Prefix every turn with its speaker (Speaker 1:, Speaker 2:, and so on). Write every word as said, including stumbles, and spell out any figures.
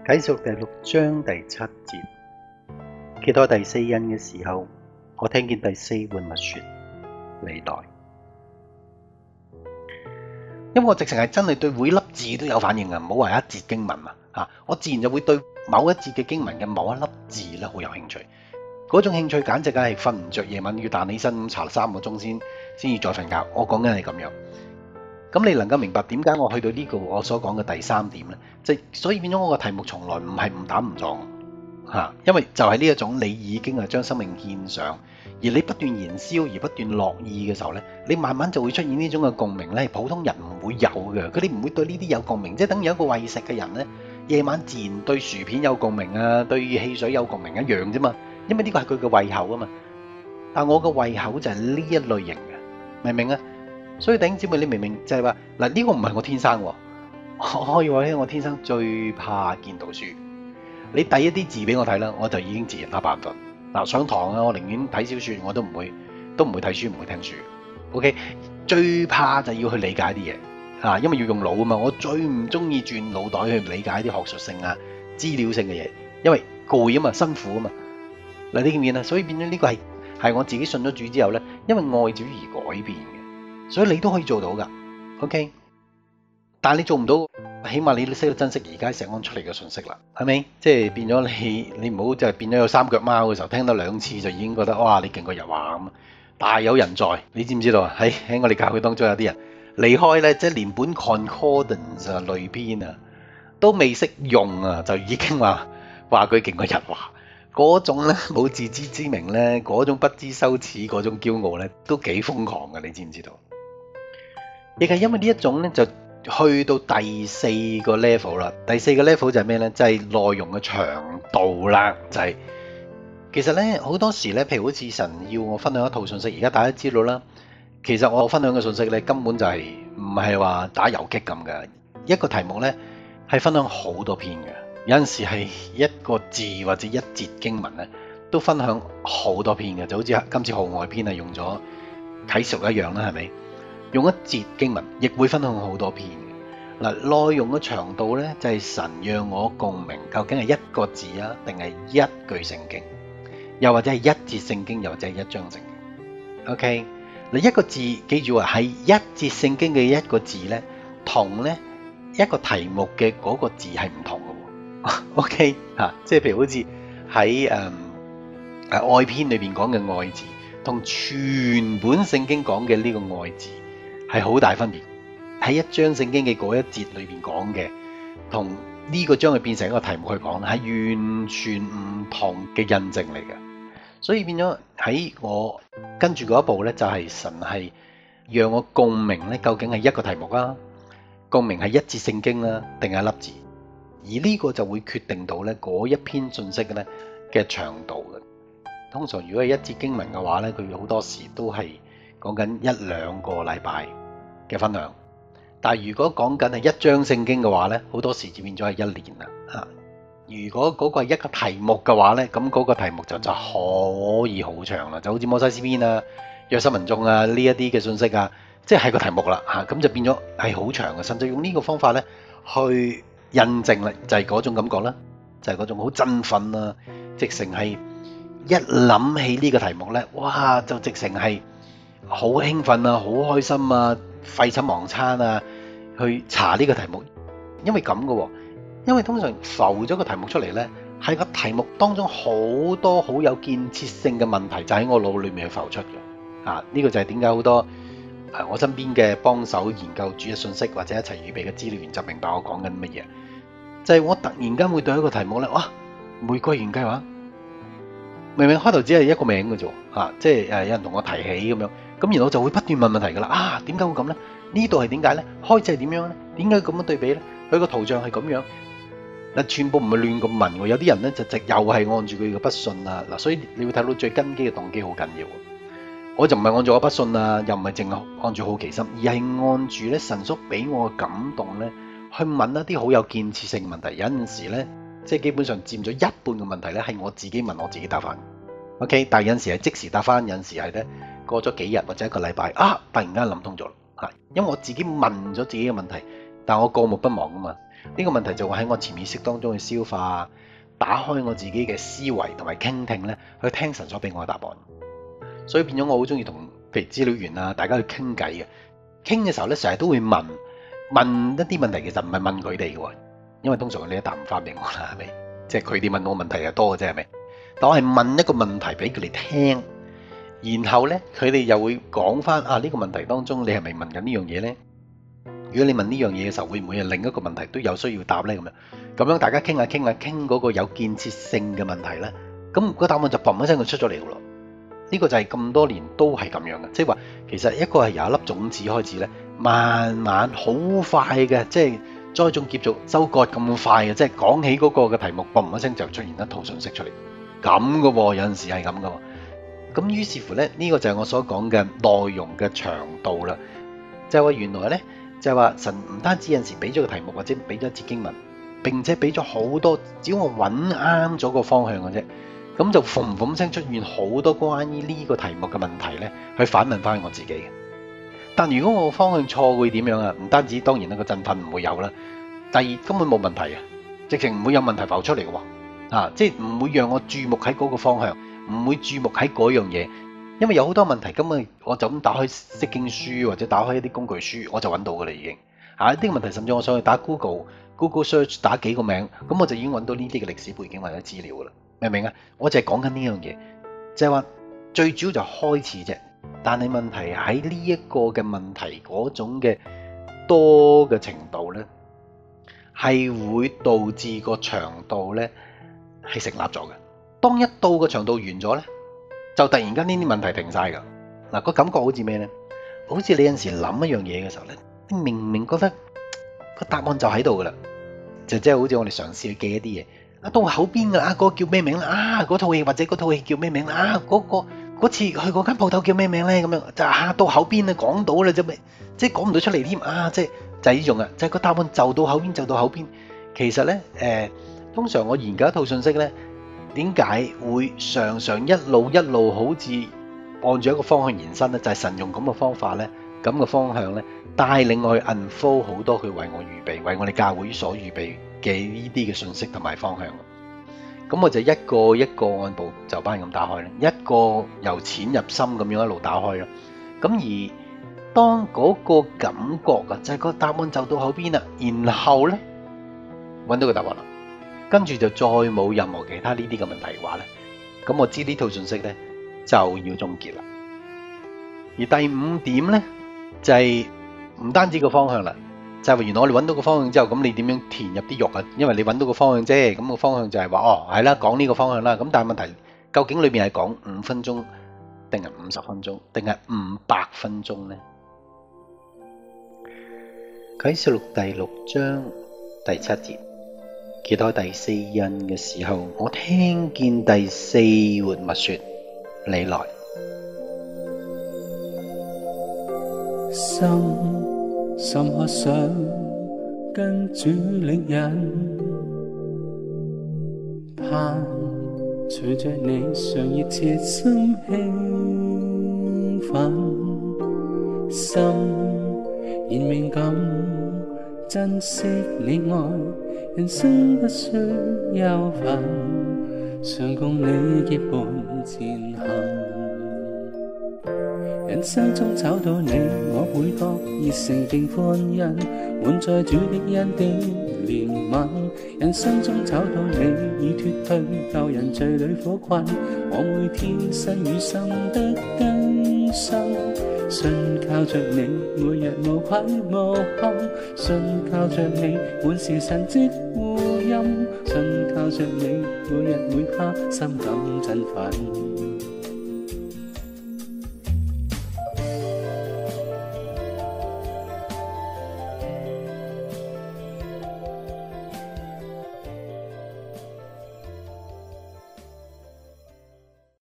Speaker 1: 啟示錄第六章第七節，揭開第四印嘅時候，我聽見第四活物說：你來。因為我直情係真係對每粒字都有反應啊，唔好話一節經文啊，嚇我自然就會對某一節嘅經文嘅某一粒字咧好有興趣。嗰種興趣簡直係瞓唔着，夜晚要彈起身咁查三個鐘先先至再瞓覺。我講緊係咁樣。咁你能夠明白點解我去到呢個我所講嘅第三點呢？即係所以變咗我個題目從來唔係誤打誤撞嚇，因為就係呢一種你已經係將生命獻上，而你不斷燃燒而不斷樂意嘅時候呢，你慢慢就會出現呢種嘅共鳴呢，係普通人唔會有嘅，佢哋唔會對呢啲有共鳴，即係等於一個餵食嘅人呢，夜晚自然對薯片有共鳴啊，對汽水有共鳴一樣啫嘛，因為呢個係佢嘅胃口啊嘛。但我嘅胃口就係呢一類型嘅，明唔明啊？所以弟兄姊妹，你明明就係話嗱，呢個唔係我天生喎，我可以話咧，我天生最怕見到書。你遞一啲字俾我睇啦，我就已經自然打白盹。嗱，上堂啊，我寧願睇小説，我都唔會，都唔會睇書，唔會聽書。OK， 最怕就要去理解啲嘢啊，因為要用腦啊嘛。我最唔中意轉腦袋去理解啲學術性啊、資料性嘅嘢，因為攰啊嘛，辛苦啊嘛。嗱，你見唔見啊？所以變咗呢個係係我自己信咗主之後咧，因為愛主而改變嘅。所以你都可以做到噶 ，OK？ 但係你做唔到，起碼你都識得珍惜而家石安出嚟嘅信息啦，係咪？即係變咗你，你唔好就係變咗有三腳貓嘅時候，聽到兩次就已經覺得哇，你勁過日華咁。大有人在，你知唔知道啊？喺喺我哋教會當中有啲人離開咧，即係連本 concordance 啊、類編啊都未識用啊，就已經話話佢勁過日華。嗰種咧冇自知之明咧，嗰種不知羞恥，嗰種驕傲咧，都幾瘋狂嘅，你知唔知道？亦係因為呢一種咧，就去到第四個 level 啦。第四個 level 就係咩咧？就係內容嘅長度啦。就係其實咧好多時咧，譬如好似神要我分享一套信息，而家大家知道啦。其實我分享嘅信息咧，根本就係唔係話打遊擊咁嘅。一個題目咧係分享好多篇嘅。有陣時係一個字或者一節經文咧，都分享好多篇嘅，就好似今次號外篇係用咗啟示錄一樣啦，係咪？用一節經文，亦會分享好多篇嘅。嗱，內容嘅長度咧，就係神讓我共鳴，究竟係一個字啊，定係一句聖經，又或者係一節聖經，又或者係一章聖經。OK， 嗱，一個字記住啊，係一節聖經嘅一個字咧，同咧一個題目嘅嗰個字係唔同嘅。OK 嚇，即係譬如好似喺誒誒愛篇裏邊講嘅愛字，同全本聖經講嘅呢個愛字係好大分別。喺一章聖經嘅嗰一節裏邊講嘅，同呢個將佢變成一個題目去講，係完全唔同嘅印證嚟嘅。所以變咗喺我跟住嗰一步咧，就係神係讓我共鳴咧，究竟係一個題目啊，共鳴係一節聖經啦，定係一粒字？而呢個就會決定到咧嗰一篇信息咧嘅長度嘅。通常如果係一節經文嘅話咧，佢好多時都係講緊一兩個禮拜嘅分享。但係如果講緊係一章聖經嘅話咧，好多時就變咗係一年啦嚇。如果嗰個係一個題目嘅話咧，咁嗰個題目就就可以好長啦，就好似摩西詩篇啊、約瑟文眾啊呢一啲嘅信息啊，即係個題目啦嚇，咁就變咗係好長嘅。甚至用呢個方法咧去印證啦，就係嗰種感覺啦，就係嗰種好振奮啦，直情係一諗起呢個題目咧，哇，就直情係好興奮啊，好開心啊，廢寢忘餐啊，去查呢個題目。因為咁嘅喎，因為通常浮咗個題目出嚟咧，喺個題目當中好多好有建設性嘅問題就喺我腦裏面去浮出嘅。啊，呢個就係點解好多我身邊嘅幫手研究主日信息或者一齊預備嘅資料員就明白我講緊乜嘢，就係我突然間會對一個題目咧，哇！玫瑰園計劃，明明開頭只係一個名嘅啫，嚇，即係誒有人同我提起咁樣，咁然後我就會不斷問問題噶啦，啊點解會咁咧？呢度係點解咧？開始係點樣咧？點解咁樣對比咧？佢個圖像係咁樣，嗱全部唔係亂咁問喎，有啲人咧就直又係按住佢嘅不信啊，嗱，所以你會睇到最根基嘅動機好緊要。我就唔係按住我不信啊，又唔係淨係按住好奇心，而係按住咧神所俾我嘅感動咧，去問一啲好有建設性嘅問題。有陣時咧，即係基本上佔咗一半嘅問題咧，係我自己問我自己答翻。OK， 但係有陣時係即時答翻，有陣時係咧過咗幾日或者一個禮拜啊，突然間諗通咗啦嚇，因為我自己問咗自己嘅問題，但我過目不忘噶嘛。 呢個問題就會喺我潛意識當中去消化，打開我自己嘅思維同埋傾聽咧，去聽神所俾我嘅答案。所以變咗我好中意同譬如資料員啊，大家去傾偈嘅。傾嘅時候咧，成日都會問問一啲問題，其實唔係問佢哋嘅喎，因為通常你一答唔翻俾我啦，係咪？即係佢哋問我問題又多嘅啫，係咪？但我係問一個問題俾佢哋聽，然後咧佢哋又會講翻啊，呢個問題當中你係咪問緊呢樣嘢咧？如果你問呢樣嘢嘅時候，會唔會係另一個問題都有需要答咧？咁樣咁樣大家傾下傾下傾嗰個有建設性嘅問題咧，咁個答案就砰一聲就出咗嚟嘅咯。呢個就係咁多年都係咁樣嘅，即係話其實一個係由一粒種子開始咧，慢慢好快嘅，即係栽種結束收割咁快嘅，即係講起嗰個嘅題目，砰一聲就出現一套信息出嚟，咁嘅喎，有陣時係咁嘅喎。咁於是乎咧，呢個就係我所講嘅內容嘅長度啦。就係話原來咧，就係話神唔單止有陣時俾咗個題目或者俾咗一節經文，並且俾咗好多，只要我揾啱咗個方向嘅啫。咁就嘭嘭聲出現好多關於呢個題目嘅問題咧，去反問翻我自己嘅。但如果我方向錯會點樣啊？唔單止當然啦，個振奮唔會有啦。第二根本冇問題啊，直情唔會有問題浮出嚟嘅喎。啊，即係唔會讓我注目喺嗰個方向，唔會注目喺嗰樣嘢，因為有好多問題根本我就咁打開釋經書或者打開一啲工具書，我就揾到嘅啦已經。啊，呢啲問題甚至我想去打 Google Google Search 打幾個名，咁我就已經揾到呢啲嘅歷史背景或者資料嘅啦。明唔明啊？我就係講緊呢樣嘢，就係話最主要就開始啫。但係問題喺呢一個嘅問題嗰種嘅多嘅程度咧，係會導致個長度咧係成立咗嘅。當一到個長度完咗咧，就突然間呢啲問題停晒㗎。嗱，個感覺好似咩咧？好似你有陣時諗一樣嘢嘅時候咧，你明明覺得個答案就喺度㗎啦，就即係好似我哋嘗試去記一啲嘢。啊，到口邊噶啦，嗰個叫咩名啦？啊，嗰套戲或者嗰套戲叫咩名啦？啊，嗰個嗰次去嗰間鋪頭叫咩名咧？咁樣就啊，到口邊啊，講到啦，啫咩？即係講唔到出嚟添啊！即係就係呢種啊，就係個答案就到口邊，就到口邊。其實咧，誒，通常我研究一套信息咧，點解會常常一路一路好似按住一個方向延伸咧？就係神用咁嘅方法咧，咁嘅方向咧，帶領我去 unfold 好多佢為我預備，為我哋教會所預備嘅呢啲嘅信息同埋方向，咁我就一個一個按部就班咁打開咧，一個由淺入深咁樣一路打開啦。咁而當嗰個感覺啊，就係個答案就到後邊啦，然後咧揾到個答案啦，跟住就再冇任何其他呢啲嘅問題嘅話咧，咁我知呢套信息咧就要終結啦。而第五點咧就係唔單止個方向啦。就係原來我哋揾到個方向之後，咁你點樣填入啲肉啊？因為你揾到個方向啫，咁個方向就係話哦，係啦，講呢個方向啦。咁但係問題，究竟裏面係講五分鐘，定係五十分鐘，定係五百分鐘呢？啟示錄第六章第七節，揭開第四印嘅時候，我聽見第四活物說：你來。
Speaker 2: 深刻想跟主領引，盼隨着你常熱切心興奮，心現敏感珍惜你愛，人生不需憂煩，常共你結伴前行。人生中找到你，我會覺熱誠並歡欣，滿載主的恩典憐憫。人生中找到你，已脫去舊人罪裏苦困，我會天生與生得更新。信靠着你，每日無愧無憾；信靠着你，滿是神蹟護蔭；信靠着你，每日每刻心感振奮。